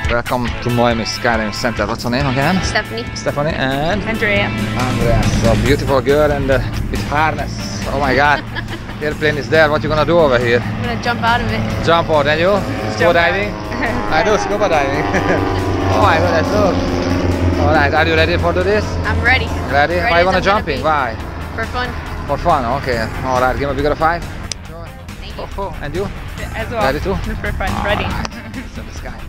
welcome to Miami Skydiving Center. What's her name again? Stephanie. Stephanie and? Andrea. Andrea. So beautiful girl and with harness. Oh my god. The airplane is there. What you gonna do over here? I'm gonna jump out of it. Jump out, and you? Scuba diving? I do scuba diving. Oh my goodness, look. Alright, are you ready for this? I'm ready. Ready? Why you wanna jumping? Why? For fun. For fun, okay. Alright, give me a bigger 5. Thank you. Oh, and you? As well. Ready too? For fun. Ready. To the sky.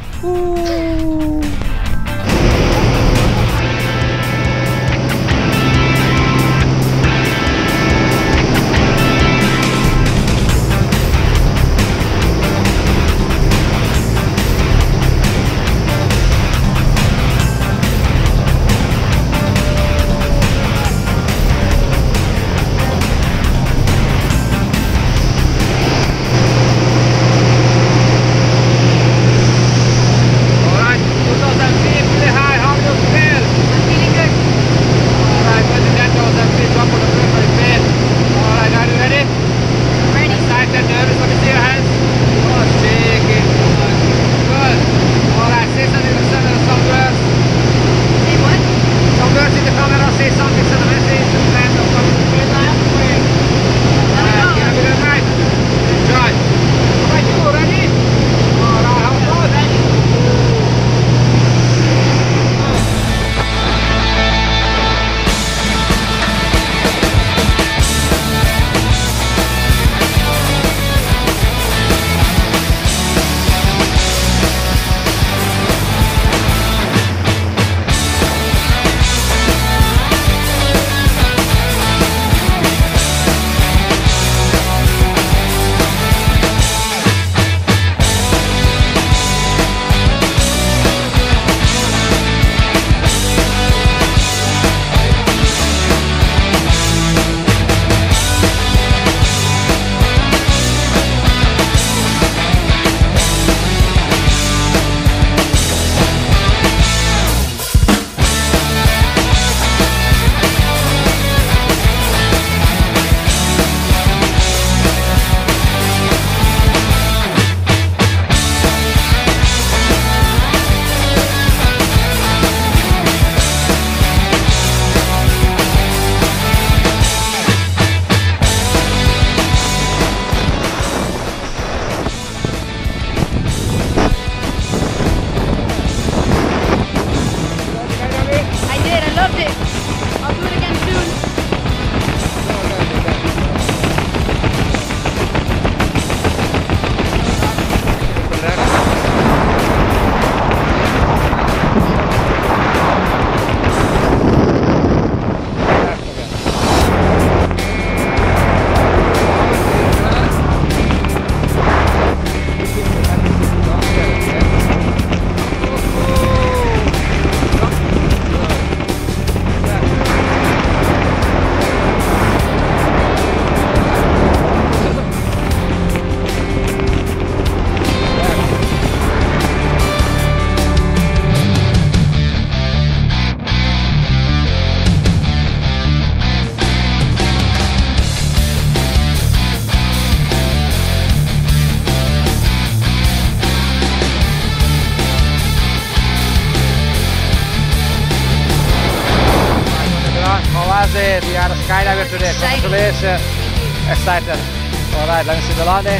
We are a skydiver today. Congratulations. Excited. Alright, let me see the landing.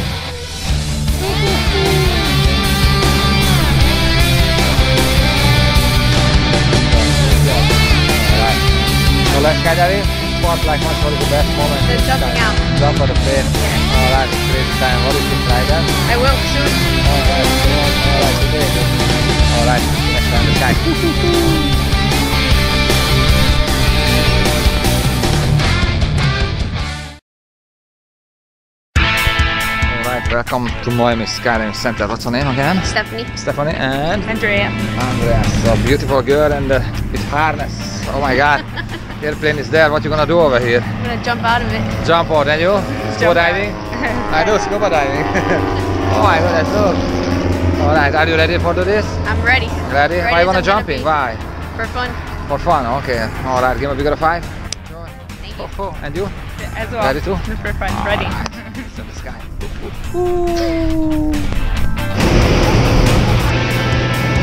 Alright. So let's skydiving. Spot like what's probably the best moment. The jumping out. Jump for the plane. Yeah. Alright, crazy time. What do you think, that? I will soon. Alright, today. Alright, next time the sky. Welcome to Miami Skydiving Center. What's her name again? Stephanie. Stephanie and? Andrea. Andrea. So beautiful girl and with harness. Oh my god. The airplane is there. What you gonna do over here? I'm gonna jump out of it. Jump out, and you? Scuba diving? I do scuba diving. Oh my goodness, look. Alright, are you ready for this? I'm ready. Ready? Why you wanna jumping? Why? For fun. For fun, okay. Alright, give me a bigger 5. Thank you. Oh, and you? As well. Ready too? For fun. Ready. To the sky.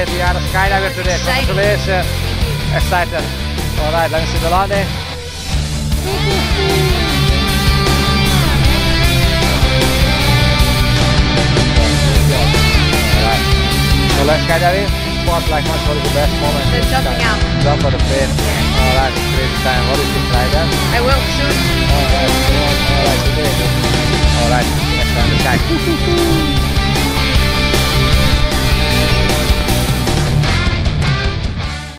Congratulations, you are a skydiver today. Excited. Congratulations. Excited. Alright, let me see the landing. Alright. So let's skydiving. Spot like what's the best moment? The jumping out. Jump for the plane. Alright, great time. What is this rider? I will soon. Alright, today. Alright, next time the sky.